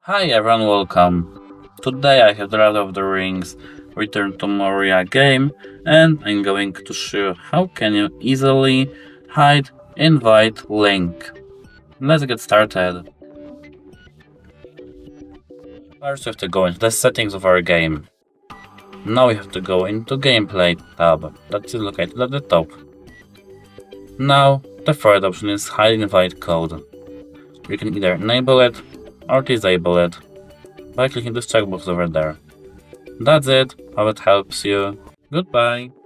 Hi everyone, welcome. Today I have the Lord of the Rings Return to Moria game, and I'm going to show you how can you easily hide invite link. Let's get started. First we have to go into the settings of our game. Now we have to go into gameplay tab that is located at the top. Now the third option is hide invite code. You can either enable it or disable it by clicking this checkbox over there. That's it, hope it helps you. Goodbye!